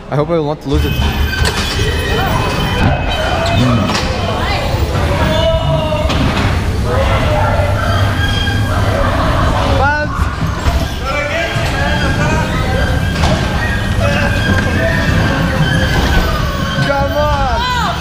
I hope I will not lose it. Come on!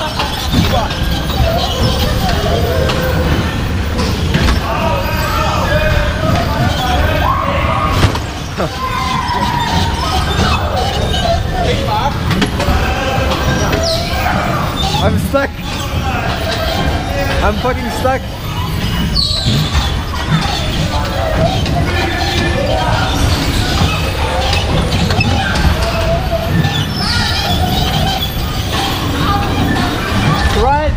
I'm stuck. I'm fucking stuck. Right.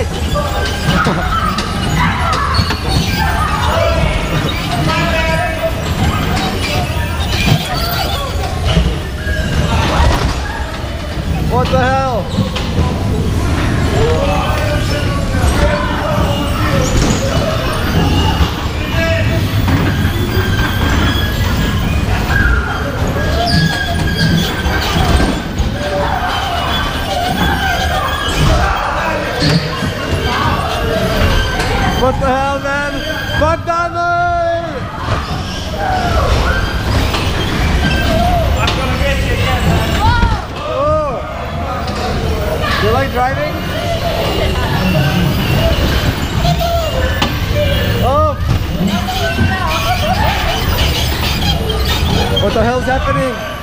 What the hell? What the hell, man? McDonald! I'm gonna get you again, man. Oh! You like driving? Oh! What the hell's happening?